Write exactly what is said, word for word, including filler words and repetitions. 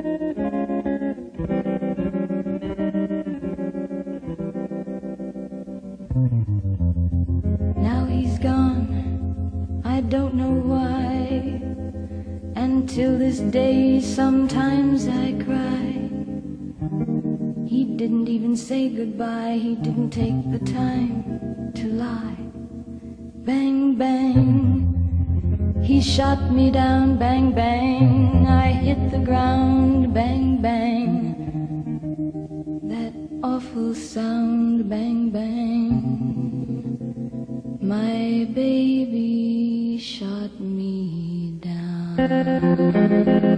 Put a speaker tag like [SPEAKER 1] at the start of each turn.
[SPEAKER 1] Now he's gone, I don't know why, and till this day sometimes I cry. He didn't even say goodbye, he didn't take the time to lie. Bang, bang, he shot me down, bang, bang, I hit the ground, bang, bang, that awful sound, bang, bang, my baby shot me down.